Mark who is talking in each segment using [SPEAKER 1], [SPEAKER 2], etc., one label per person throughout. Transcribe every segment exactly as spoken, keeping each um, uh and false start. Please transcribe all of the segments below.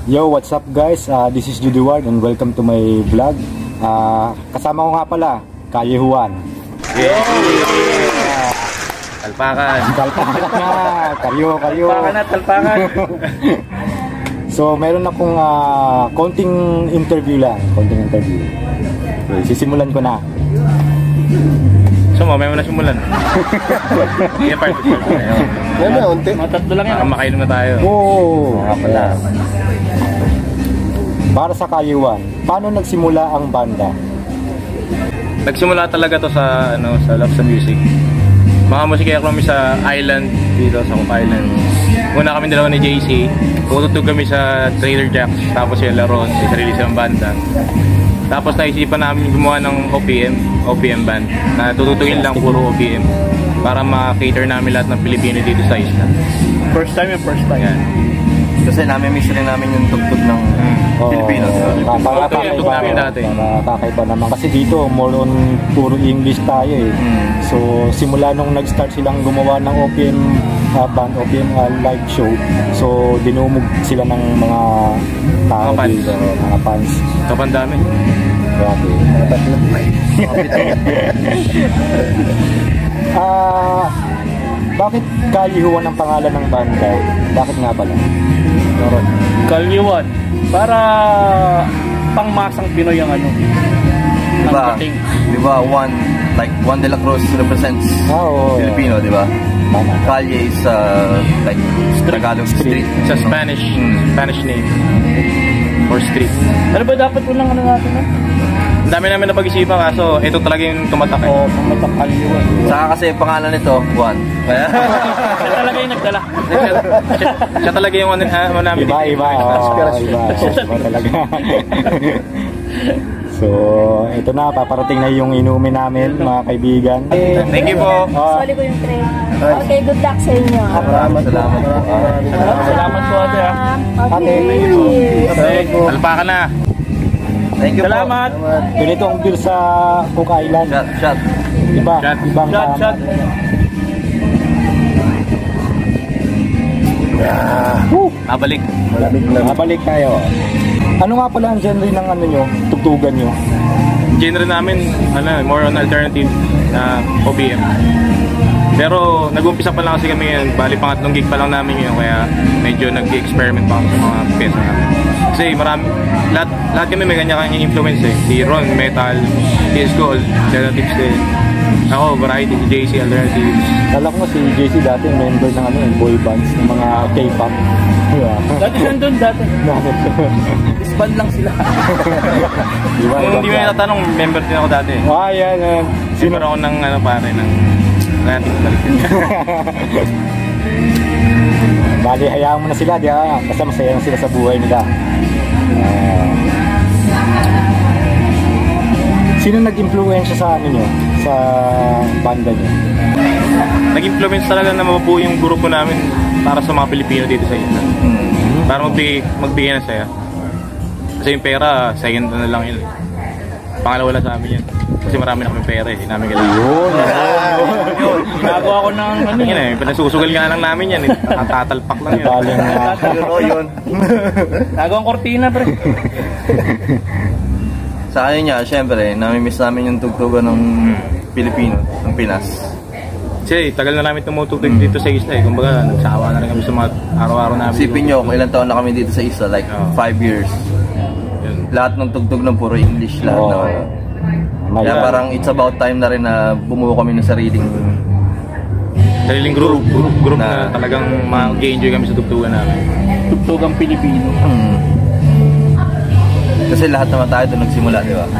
[SPEAKER 1] Yo, what's up guys? Uh, this is Judy Ward and welcome to my vlog. Uh, kasama ko nga pala, Kalye Juan.
[SPEAKER 2] Yeah. Yeah. Talpakan.
[SPEAKER 1] Talpakan na. Kalyo, kalyo.
[SPEAKER 2] Talpakan na, talpakan.
[SPEAKER 1] So, meron akong uh, konting interview lang. Konting interview. So, sisimulan ko na.
[SPEAKER 2] So, mamaya mo na simulan. Sige, part to part.
[SPEAKER 1] Yan na, unti.
[SPEAKER 2] Matatlo lang yan. Makainom na tayo.
[SPEAKER 1] Oo. Nga pala. Para sa Kalye Juan, paano nagsimula ang banda?
[SPEAKER 2] Nagsimula talaga to sa ano sa love sa music. Mga musikero kami sa island dito sa Cook Island. Una kami dalawa ni J C. Tutugtog kami sa Trader Jacks, tapos yung Laron, sa sarili silang banda. Tapos naisipan namin gumawa ng O P M, O P M band na tututugin lang puro O P M para ma-cater namin lahat ng Pilipino dito sa isla.
[SPEAKER 3] First time yung first time.
[SPEAKER 2] Yan.
[SPEAKER 3] Kasi namin-miss rin namin yung tugtog ng
[SPEAKER 1] Oh,
[SPEAKER 3] Pilipino.
[SPEAKER 1] Para kakaiba
[SPEAKER 2] namin dati.
[SPEAKER 1] Para kakaiba naman. Kasi dito, more on puro English tayo eh.
[SPEAKER 3] Mm.
[SPEAKER 1] So, simula nung nag-start silang gumawa ng O P M uh, band, O P M uh, live show. So, dinumog sila ng mga tao
[SPEAKER 2] Mga fans.
[SPEAKER 1] dito, mga fans.
[SPEAKER 2] Sobrang dami.
[SPEAKER 1] Grabe. Ah, bakit Kalye Juan ang pangalan ng banda? Bakit nga pala?
[SPEAKER 3] Kalye Juan. Para pangmasang Pinoy ang ano.
[SPEAKER 4] Diba? Diba, one, like, Juan de la Cruz represents
[SPEAKER 1] Ah, oo,
[SPEAKER 4] Filipino,
[SPEAKER 1] yeah.
[SPEAKER 4] diba?
[SPEAKER 1] Tama.
[SPEAKER 4] Kalye is, uh, like, Tagalog street.
[SPEAKER 2] Sa Spanish,
[SPEAKER 4] Mm.
[SPEAKER 2] Spanish name. Or street.
[SPEAKER 3] Ano ba dapat unang ano natin? Eh?
[SPEAKER 2] Ang dami namin napag-isipan kaso ito talaga yung tumatak.
[SPEAKER 3] O, pumatak Kalye Juan.
[SPEAKER 4] Saka kasi pangalan nito, Juan. Kaya,
[SPEAKER 3] Siya talaga yung nagdala.
[SPEAKER 2] siya, siya talaga yung ano uh, namin.
[SPEAKER 1] Iba, iba. Oh, iba. Iba talaga. So, ito na, paparating na yung inumin namin, mga kaibigan.
[SPEAKER 2] Thank you po.
[SPEAKER 1] Ah,
[SPEAKER 5] Sorry ko yung tray. Okay, good luck sa inyo.
[SPEAKER 4] maraming salamat po.
[SPEAKER 3] Salamat, salamat po ate ha.
[SPEAKER 1] Ate,
[SPEAKER 3] Thank you.
[SPEAKER 2] Talpakan na.
[SPEAKER 4] Thank you
[SPEAKER 3] Salamat.
[SPEAKER 4] po.
[SPEAKER 1] ganito ang beer sa Cook Island.
[SPEAKER 4] Shot, shot.
[SPEAKER 1] Iba,
[SPEAKER 2] Shot.
[SPEAKER 1] ibang
[SPEAKER 3] Shot,
[SPEAKER 1] tama.
[SPEAKER 3] shot.
[SPEAKER 2] Nabalik.
[SPEAKER 1] Mabalik tayo. Ano nga pala ang genre ng ano nyo, tugtugan nyo?
[SPEAKER 2] Genre namin, ano, more on alternative na O P M. Pero nag-umpisa pa lang kasi kami ngayon, bali pangatlong gig pa lang namin ngayon, kaya medyo nag-experiment pa kami sa mga piyesa namin. Kasi marami, lahat, lahat kami may kanya-kanya influence eh. Si Ron, metal, si Skull, alternatives din. Ako, variety, si J C, alternatives.
[SPEAKER 1] Kala ko si J C dati member ng ano, boy bands, ng mga K-pop. Yeah.
[SPEAKER 3] Dati nandun dati. Disband lang sila.
[SPEAKER 1] Diba,
[SPEAKER 2] Kung hindi mo yung tatanong, member din ako dati.
[SPEAKER 1] Ah, yan, yan.
[SPEAKER 2] Sino ako ng ano pare, ng relative balik.
[SPEAKER 1] Bali, hayaan mo na sila, di ba? Basta masaya na sila sa buhay nila. Uh, sino nag-influensya sa ano nyo? Sa banda nyo?
[SPEAKER 2] Nag-influence talaga na mabuo yung grupo namin para sa mga Pilipino dito sa isla. Para magbigay, magbigay ng saya. Kasi yung pera, second na lang yun. Pangalawa lang sa amin yan. Kasi marami na kami pera eh. Namin kailangan.
[SPEAKER 1] Yun,
[SPEAKER 3] Yun. Ginagawa ko ng ano
[SPEAKER 2] Yun eh, pinasusugal nga lang namin yan eh. Tatalpak lang yun.
[SPEAKER 1] galing na.
[SPEAKER 4] Yun, yun.
[SPEAKER 3] Nagawang kortina pre.
[SPEAKER 4] Sa kanya niya, syempre, namimiss namin yung tugtugan ng Pilipino, ng Pinas.
[SPEAKER 2] Kasi tagal na namin tumutugtog dito sa isla eh. Kumbaga, nagsawa na rin kami sa mga araw-araw namin.
[SPEAKER 4] Isipin nyo, kung ilang taon na kami dito sa isla, like
[SPEAKER 2] Oo.
[SPEAKER 4] five years.
[SPEAKER 2] Yun.
[SPEAKER 4] Lahat ng tugtog ng puro English, lahat
[SPEAKER 1] Oo.
[SPEAKER 4] na.
[SPEAKER 1] May,
[SPEAKER 4] Kaya parang it's about time na rin na bumuo kami ng sariling
[SPEAKER 2] Sariling group, group, group na,
[SPEAKER 4] Na-
[SPEAKER 2] talagang mag-enjoy kami sa tugtugan namin.
[SPEAKER 3] Tugtugang Pilipino.
[SPEAKER 4] Hmm. Kasi lahat naman tayo doon nagsimula, di ba?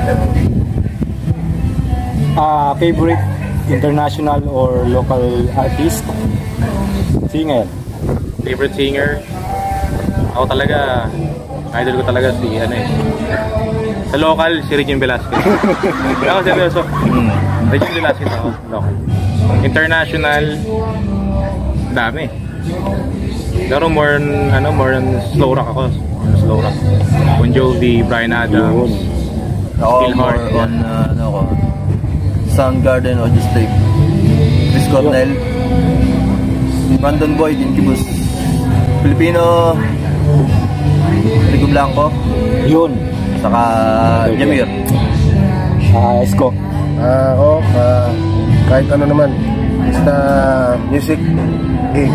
[SPEAKER 1] ah, favorite international or local artist? Singer?
[SPEAKER 2] Favorite singer? Ako talaga, idol ko talaga si ano eh. Sa local, si Regine Velasquez. Ako seryoso.
[SPEAKER 4] Hmm.
[SPEAKER 2] Regine Velasquez ako, local. International, dami. Pero more on, ano, more on slow rock ako. More on slow rock. Bon Jovi, Bryan Adams,
[SPEAKER 4] Ako
[SPEAKER 2] Phil
[SPEAKER 4] more
[SPEAKER 2] Hart,
[SPEAKER 4] on, uh, ano ko, Soundgarden o Just Take. Chris Cornell, Brandon Boyd, Incubus. Filipino, Rigo Blanco,
[SPEAKER 1] Yun.
[SPEAKER 4] saka Jamir.
[SPEAKER 1] Ah, Esko.
[SPEAKER 6] Ah, oo, ah, kahit ano naman. Basta music, game.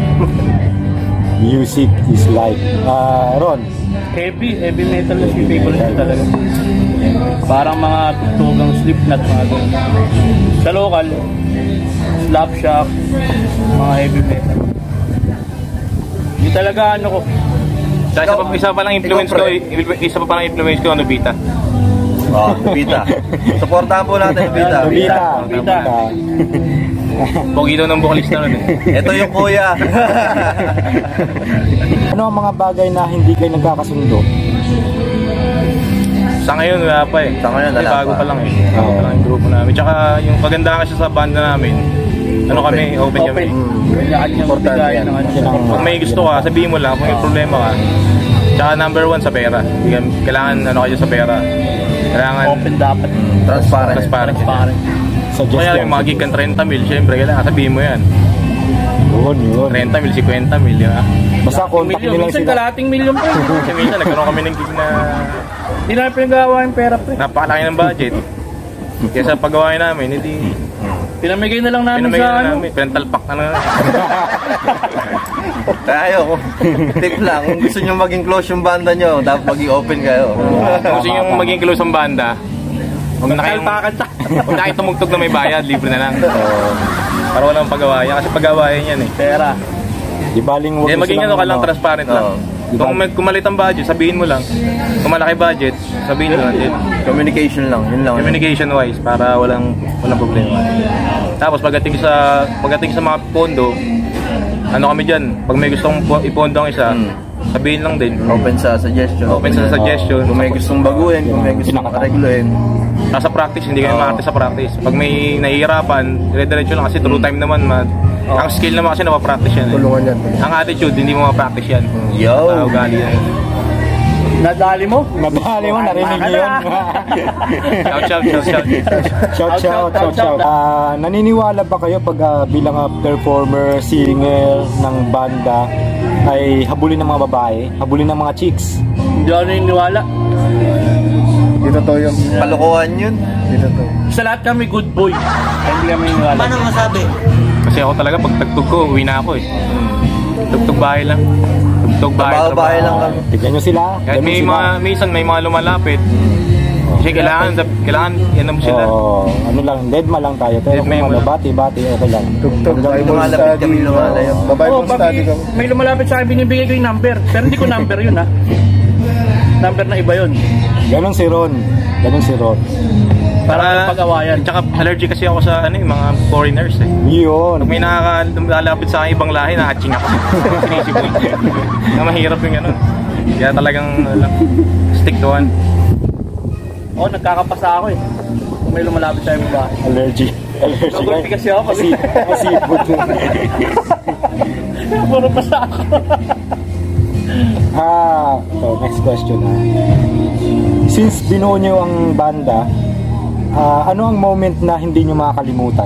[SPEAKER 1] Music is life. Ah, Ron.
[SPEAKER 3] Heavy, heavy metal na si favorite ko talaga. Parang mga tugtugang Slipknot, mga ganun. Sa local, Slapshot, mga heavy metal. Yung talaga ano ko.
[SPEAKER 2] Sa isa pa, isa pa lang influence ko, isa pa lang influence ko, Nobita.
[SPEAKER 4] Oh, Nobita. Supportahan po natin Nobita.
[SPEAKER 1] Nobita.
[SPEAKER 3] Nobita.
[SPEAKER 2] Pogi daw ng vocalista nun eh.
[SPEAKER 4] Ito yung kuya.
[SPEAKER 1] Ano ang mga bagay na hindi kayo nagkakasundo?
[SPEAKER 2] Sa ngayon, wala pa eh.
[SPEAKER 4] Sa ngayon,
[SPEAKER 2] Kasi
[SPEAKER 4] wala
[SPEAKER 2] bago
[SPEAKER 4] pa.
[SPEAKER 2] pa lang eh. Bago pa lang yung grupo namin. Tsaka yung kagandahan kasi sa banda namin, ano kami, open kami.
[SPEAKER 3] Lahat niyang
[SPEAKER 6] Importante
[SPEAKER 3] bigay
[SPEAKER 6] yan.
[SPEAKER 3] ng ano.
[SPEAKER 1] Yun ang-
[SPEAKER 2] Kung may gusto ka, sabihin mo lang kung may problema ka. Tsaka number one sa pera. Kailangan ano kayo sa pera. Kailangan
[SPEAKER 3] Open dapat.
[SPEAKER 4] Transparent.
[SPEAKER 2] transparent.
[SPEAKER 3] Transparent.
[SPEAKER 1] Suggest
[SPEAKER 2] Kaya
[SPEAKER 1] yan.
[SPEAKER 2] yung mga gig kang thirty mil, syempre kailangan sabihin mo yan.
[SPEAKER 1] Yun, yun.
[SPEAKER 2] thirty mil, fifty mil, di ba?
[SPEAKER 1] Basta contact nyo lang
[SPEAKER 3] Minsan
[SPEAKER 1] sila.
[SPEAKER 3] kalating milyon pa.
[SPEAKER 2] Kasi minsan nagkaroon kami ng gig na
[SPEAKER 3] Hindi na pinagawa yung pera pa.
[SPEAKER 2] napakalaki ng budget. Kaya sa paggawain namin, hindi
[SPEAKER 3] Pinamigay na lang namin
[SPEAKER 2] pinamigay
[SPEAKER 3] sa
[SPEAKER 2] na
[SPEAKER 3] ano.
[SPEAKER 2] namin. Pentalpak na lang.
[SPEAKER 4] Kaya ayoko. Tip lang, kung gusto nyo maging close yung banda nyo, dapat maging open kayo.
[SPEAKER 2] Kung gusto yung maging close ang banda, huwag na kayong
[SPEAKER 3] Kalpakan sa.
[SPEAKER 2] huwag na kayong tumugtog na may bayad, libre na lang. Para walang pagawayan. Kasi pagawayan yan eh.
[SPEAKER 3] Pera.
[SPEAKER 1] Di baling huwag
[SPEAKER 2] Eh,
[SPEAKER 1] mo
[SPEAKER 2] maging
[SPEAKER 1] silang,
[SPEAKER 2] ano ka lang, transparent lang.
[SPEAKER 4] Oo.
[SPEAKER 2] Kung may kumalit ang budget, sabihin mo lang. Kung malaki budget, sabihin mo lang din.
[SPEAKER 4] Communication lang, yun lang.
[SPEAKER 2] Communication wise para walang walang problema. Tapos pagdating sa pagdating sa mga pondo, ano kami diyan, pag may gustong po- ipondo ang isa,
[SPEAKER 4] Hmm.
[SPEAKER 2] sabihin lang din.
[SPEAKER 4] Open sa suggestion.
[SPEAKER 2] Open sa suggestion.
[SPEAKER 4] Kung may gustong baguhin, kung may gustong reguluhin.
[SPEAKER 2] Nasa practice, hindi kami
[SPEAKER 4] Oo.
[SPEAKER 2] makarte sa practice. Pag may nahihirapan, dire-diretso lang kasi true time naman. Ma ang skill naman kasi napapractice yan. Eh.
[SPEAKER 6] Tulungan yan.
[SPEAKER 2] Ang attitude, hindi mo mapractice yan.
[SPEAKER 4] Yo!
[SPEAKER 2] Uh, ugali yan.
[SPEAKER 3] Nadali mo?
[SPEAKER 1] Nabali mo, narinig niyo yun.
[SPEAKER 2] Shout, shout, shout, shout.
[SPEAKER 1] Shout, shout, shout, shout. Ah, naniniwala ba kayo pag ah, bilang ah, performer, singer ng banda ay habulin ng mga babae, habulin ng mga chicks?
[SPEAKER 3] Hindi ako naniniwala.
[SPEAKER 6] Di totoo yun.
[SPEAKER 4] Kalokohan yun.
[SPEAKER 6] Di totoo.
[SPEAKER 3] Sa lahat kami good boy. Kaya hindi kami naniniwala.
[SPEAKER 4] Paano masabi?
[SPEAKER 2] Kasi ako talaga, pag tagtog ko, uwi na ako eh. Tugtog bahay lang. Tugtog bahay,
[SPEAKER 4] Trabaho bahay lang kami.
[SPEAKER 1] Tignan nyo sila.
[SPEAKER 2] Kahit
[SPEAKER 1] ganun
[SPEAKER 2] may
[SPEAKER 1] sila.
[SPEAKER 2] mga, minsan may mga lumalapit. Kasi kailangan, kailangan, yan mo sila.
[SPEAKER 1] Oo, ano lang, deadma lang tayo. Pero
[SPEAKER 2] Deadma
[SPEAKER 1] kung
[SPEAKER 2] mo
[SPEAKER 1] ano,
[SPEAKER 2] lang.
[SPEAKER 1] bati-bati, okay lang.
[SPEAKER 6] Tugtog,
[SPEAKER 1] Hanggang-
[SPEAKER 6] Bible
[SPEAKER 4] lumalapit
[SPEAKER 6] study.
[SPEAKER 4] kami, lumalayo.
[SPEAKER 6] Oh, Bible
[SPEAKER 3] Oh, pag
[SPEAKER 6] study kami.
[SPEAKER 3] may lumalapit sa akin, binibigay ko yung number. Pero hindi ko number yun ha. Number na iba yun.
[SPEAKER 1] Ganon si Ron. Ganon si Ron.
[SPEAKER 3] Para pag-awayan.
[SPEAKER 2] Tsaka allergic kasi ako sa ano, eh, mga foreigners eh.
[SPEAKER 1] Yun.
[SPEAKER 2] Pag may nakakalapit sa akin ibang lahi, nakaching ako. Sinisipon. Na mahirap yung ano. Kaya talagang ano lang, stick to one.
[SPEAKER 3] Oo, oh, nagkakapasa ako eh. Kung may lumalapit sa iba.
[SPEAKER 1] Allergy. Allergy.
[SPEAKER 3] Sobrang kasi ako pag
[SPEAKER 1] Kasi, masipot.
[SPEAKER 3] puro pasa ako.
[SPEAKER 1] Ah, so next question ah. Since binuo nyo ang banda, ah, ano ang moment na hindi nyo makakalimutan?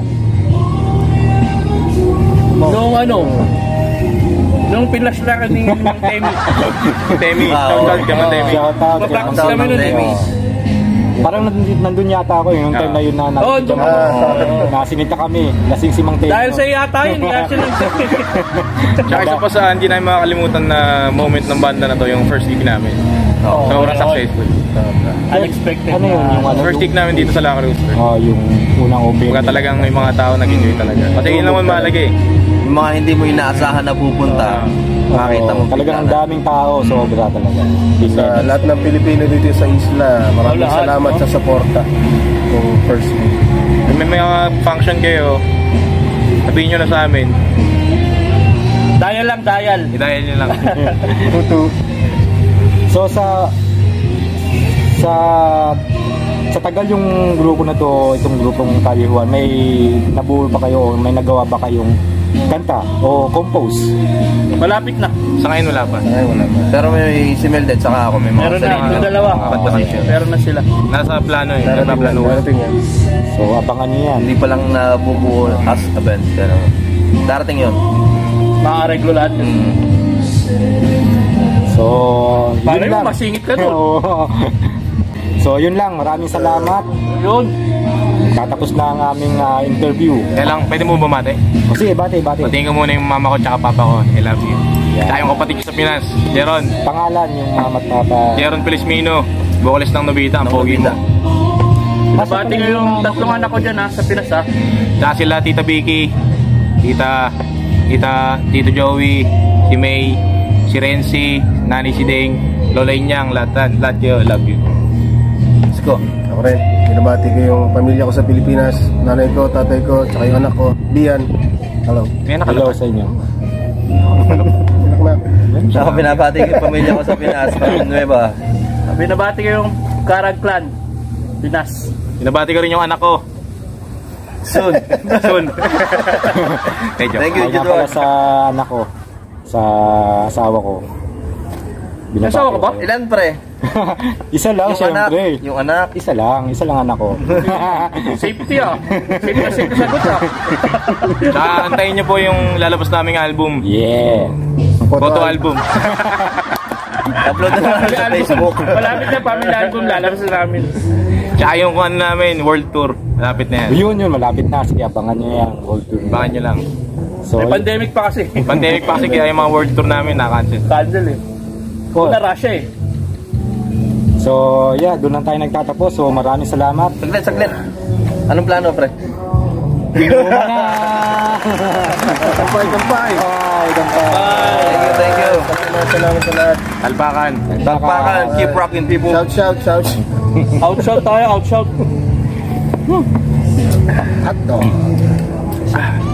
[SPEAKER 3] Nung ano, nung pinlaslakan ni Temi.
[SPEAKER 2] Temi,
[SPEAKER 4] Ah,
[SPEAKER 2] shout out
[SPEAKER 4] oo.
[SPEAKER 2] ka man Temi.
[SPEAKER 1] Shout out.
[SPEAKER 3] Mag-practice
[SPEAKER 4] Shout out
[SPEAKER 3] kami nun eh.
[SPEAKER 4] Temi.
[SPEAKER 1] Parang nandun, nandun yata ako yung time na yun na
[SPEAKER 3] Oo,
[SPEAKER 1] nandun
[SPEAKER 3] oh,
[SPEAKER 1] ako. Nasinita kami, lasing si Mang Teo.
[SPEAKER 3] dahil sa yata yun, dahil sa
[SPEAKER 2] Tsaka isa pa sa hindi namin makakalimutan na moment ng banda na to, yung first gig namin.
[SPEAKER 4] Oo.
[SPEAKER 2] Sobrang successful.
[SPEAKER 3] unexpected.
[SPEAKER 1] Ano yun? Yung ano?
[SPEAKER 2] First gig namin dito sa Laka Rooster.
[SPEAKER 1] Oh, yung unang open.
[SPEAKER 2] Kaya talagang may mga tao nag-enjoy talaga. Kasi yun naman mahalaga eh.
[SPEAKER 4] Yung mga hindi mo inaasahan na pupunta, makakita mo.
[SPEAKER 1] Oo, talagang ang
[SPEAKER 4] bigla na.
[SPEAKER 1] daming tao, sobra talaga.
[SPEAKER 6] Sa lahat ng Pilipino dito sa isla, maraming
[SPEAKER 3] Lahat,
[SPEAKER 6] salamat
[SPEAKER 3] no?
[SPEAKER 6] sa suporta. Kung first week.
[SPEAKER 2] Kung may mga function kayo, sabihin nyo na sa amin.
[SPEAKER 3] Dial lang, dial.
[SPEAKER 2] Idahil nyo lang.
[SPEAKER 6] Tutu.
[SPEAKER 1] So sa sa sa tagal yung grupo na to, itong grupong Talihuan, may nabuo ba kayo o may nagawa ba kayong kanta o compose?
[SPEAKER 3] Malapit na.
[SPEAKER 2] Sa ngayon wala pa.
[SPEAKER 6] Ay, wala pa.
[SPEAKER 4] Pero may si Mildred, saka ako may mga
[SPEAKER 3] Meron na,
[SPEAKER 4] sarili
[SPEAKER 3] yung
[SPEAKER 4] na-
[SPEAKER 3] dalawa.
[SPEAKER 4] mga composition.
[SPEAKER 3] Meron na sila.
[SPEAKER 2] Nasa plano eh.
[SPEAKER 6] Darating yan,
[SPEAKER 2] Nagpaplanuhan.
[SPEAKER 6] darating yan.
[SPEAKER 1] So abangan niyo yan.
[SPEAKER 4] Hindi pa lang nabubuo as a band, pero darating yun.
[SPEAKER 3] Makareglo lahat yun.
[SPEAKER 4] Mm.
[SPEAKER 1] So,
[SPEAKER 3] Paano
[SPEAKER 1] yun
[SPEAKER 3] yun?
[SPEAKER 1] lang.
[SPEAKER 3] Masingit ka dun.
[SPEAKER 1] Oo. So, yun lang. Maraming salamat.
[SPEAKER 3] Yun.
[SPEAKER 1] Tatapos na ang aming ah, interview.
[SPEAKER 2] Kaya lang, pwede mo bumate?
[SPEAKER 1] O sige, bate, bate.
[SPEAKER 2] Patingin ko muna yung mama ko tsaka papa ko. I love you.
[SPEAKER 1] Yeah.
[SPEAKER 2] Tsaka yung kapatid ko sa Pinas. Jeron.
[SPEAKER 1] Pangalan, yung mama at papa.
[SPEAKER 2] Jeron Felizmino. Vocalist ng Nobita. Ang pogi mo.
[SPEAKER 3] Nabati ko yung tatlong anak ko dyan ha, sa Pinas ha.
[SPEAKER 2] Tsaka sila Tita Vicky. Tita... Tita... Tito Joey. Si May. Si Renzi. Nani si Ding. Lola Inyang. Lahat. Lahat kayo. I love you.
[SPEAKER 6] Let's go. Ako rin. Binabati ko yung pamilya ko sa Pilipinas. Nanay ko, tatay ko, tsaka yung anak ko. Bian. Hello.
[SPEAKER 2] May anak ka
[SPEAKER 1] Hello
[SPEAKER 2] na.
[SPEAKER 1] sa inyo.
[SPEAKER 6] Anak na.
[SPEAKER 4] Ako binabati ko yung pamilya ko sa Pinas, Parang Nueva.
[SPEAKER 3] Binabati ko yung Karag Clan, Pinas.
[SPEAKER 2] Binabati ko rin yung anak ko.
[SPEAKER 4] Soon.
[SPEAKER 2] Soon. Hey, joke.
[SPEAKER 4] Thank you,
[SPEAKER 1] Ay nga
[SPEAKER 4] Judor.
[SPEAKER 1] pala sa anak ko. Sa asawa ko. Binabati
[SPEAKER 3] Asawa ka ba?
[SPEAKER 1] ko.
[SPEAKER 4] Ilan pre?
[SPEAKER 1] Isa lang,
[SPEAKER 4] Yung anak.
[SPEAKER 1] syempre.
[SPEAKER 4] Yung anak.
[SPEAKER 1] Isa lang. Isa lang anak ko.
[SPEAKER 3] Safety ah. Safety na safety sagot ah.
[SPEAKER 2] Tsaka antayin nyo po yung lalabas naming album.
[SPEAKER 1] Yeah.
[SPEAKER 2] Photo album.
[SPEAKER 4] Upload na lang sa Facebook.
[SPEAKER 3] Malapit na family album, lalabas na namin.
[SPEAKER 2] Tsaka yung kuhan namin, world tour. Malapit na yan.
[SPEAKER 1] Yun yun, malapit na. Sige, abangan nyo yan. World tour.
[SPEAKER 2] Bakan nyo lang.
[SPEAKER 1] So,
[SPEAKER 3] May pandemic pa kasi.
[SPEAKER 2] Pandemic pa kasi kaya yung mga world tour namin na-cancel.
[SPEAKER 3] Cancel eh.
[SPEAKER 1] oh,
[SPEAKER 3] Na Russia eh.
[SPEAKER 1] so, yeah, doon lang tayo nagtatapos. So, maraming salamat.
[SPEAKER 4] Saglit, saglit. Anong plano pre?
[SPEAKER 1] Tingnan mo na!
[SPEAKER 6] Kampay, kampay.
[SPEAKER 1] Bye! Bye!
[SPEAKER 4] Thank you, thank you.
[SPEAKER 6] Salamat, salamat sa lahat.
[SPEAKER 2] Talpakan.
[SPEAKER 4] Talpakan, keep rocking people.
[SPEAKER 6] Shout, shout, shout.
[SPEAKER 3] Outshout tayo, outshout.
[SPEAKER 6] Hot dog.